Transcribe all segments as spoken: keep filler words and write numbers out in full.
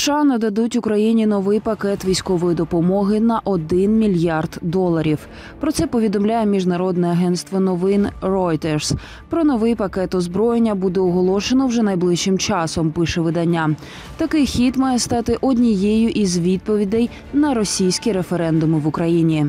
США нададуть Україні новий пакет військової допомоги на один мільярд доларів. Про це повідомляє міжнародне агентство новин Reuters. Про новий пакет озброєння буде оголошено вже найближчим часом, пише видання. Такий хід має стати однією із відповідей на російські референдуми в Україні.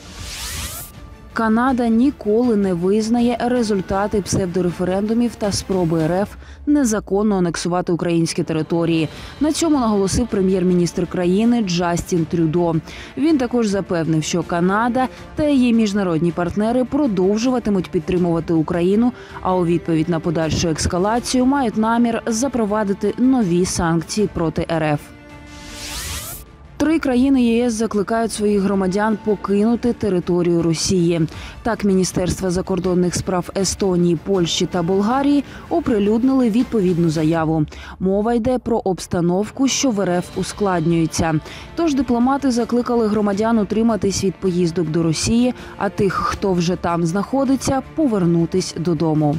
Канада ніколи не визнає результати псевдореферендумів та спроби РФ незаконно анексувати українські території. На цьому наголосив прем'єр-міністр країни Джастін Трюдо. Він також запевнив, що Канада та її міжнародні партнери продовжуватимуть підтримувати Україну, а у відповідь на подальшу ескалацію мають намір запровадити нові санкції проти РФ. Три країни ЄС закликають своїх громадян покинути територію Росії. Так, Міністерства закордонних справ Естонії, Польщі та Болгарії оприлюднили відповідну заяву. Мова йде про обстановку, що в РФ ускладнюється. Тож дипломати закликали громадян утриматись від поїздок до Росії, а тих, хто вже там знаходиться, повернутись додому.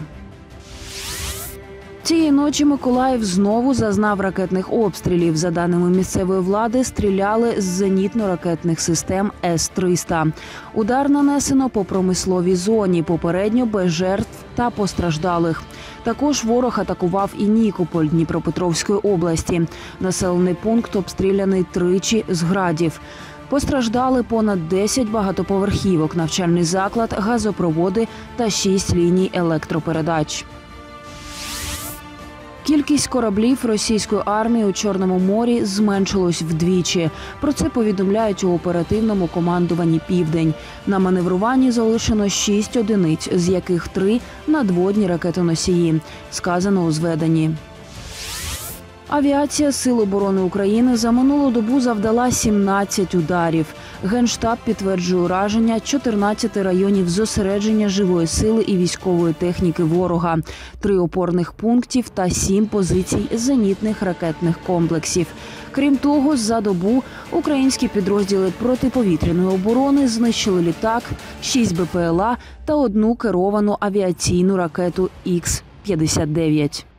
Цієї ночі Миколаїв знову зазнав ракетних обстрілів. За даними місцевої влади, стріляли з зенітно-ракетних систем С триста. Удар нанесено по промисловій зоні, попередньо без жертв та постраждалих. Також ворог атакував і Нікополь Дніпропетровської області. Населений пункт обстріляний тричі з градів. Постраждали понад десять багатоповерхівок, навчальний заклад, газопроводи та шість ліній електропередач. Кількість кораблів російської армії у Чорному морі зменшилась вдвічі. Про це повідомляють у оперативному командуванні «Південь». На маневруванні залишено шість одиниць, з яких три – надводні ракетоносії, сказано у зведенні. Авіація Сил оборони України за минулу добу завдала сімнадцять ударів. Генштаб підтверджує ураження чотирнадцяти районів зосередження живої сили і військової техніки ворога, три опорних пунктів та сім позицій зенітних ракетних комплексів. Крім того, за добу українські підрозділи протиповітряної оборони знищили літак, шість Б П Л А та одну керовану авіаційну ракету Х п'ятдесят дев'ять.